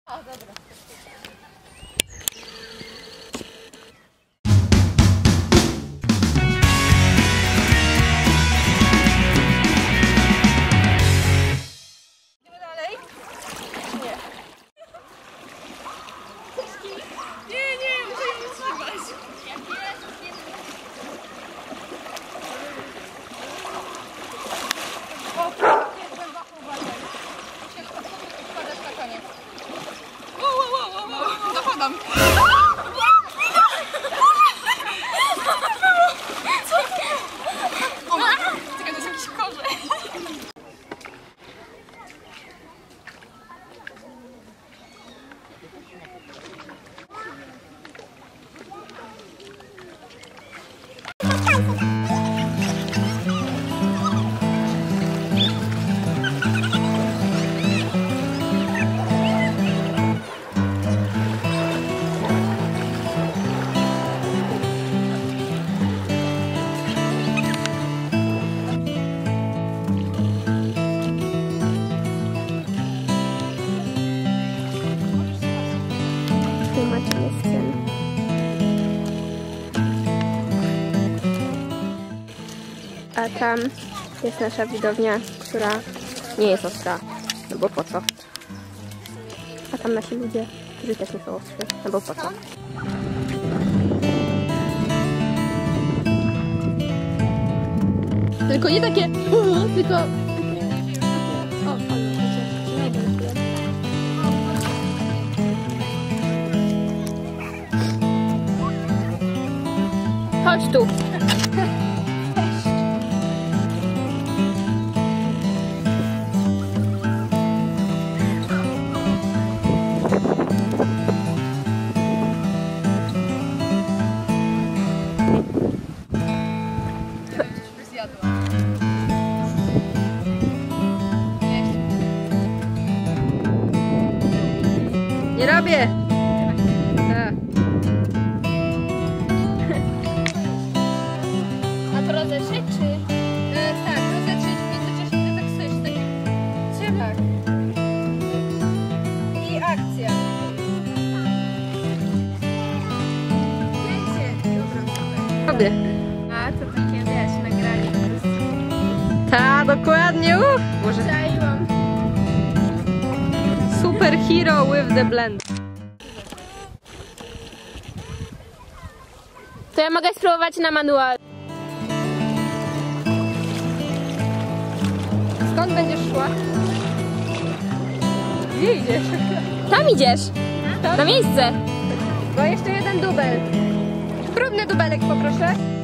A, dobra. Idziemy dalej? Nie. Nie, muszę ją utrzymać. O, jest głęboko uważaj. Musisz wpadać na koniec. Wow, zapadam. Czekaj, to jest jakiś korzeń. A tam jest nasza widownia, która nie jest ostra, no bo po co? A tam nasi ludzie, którzy też nie są ostrzy, no bo po co? Tylko nie takie, tylko... O, chodź tu. Nie robię! Tak. A to rozetrzeć czy? Tak, rozetrzeć w międzyczasie tak coś takiego. Tak. I akcja. Robię. A to takie, wiesz, nagranie po prostu. Ta, dokładnie. Może Zaiłam. super hero with the blend. To ja mogę spróbować na manual. Skąd będziesz szła? Gdzie idziesz? Tam idziesz. Na miejsce. Bo jeszcze jeden dubel. Próbny dubelek poproszę.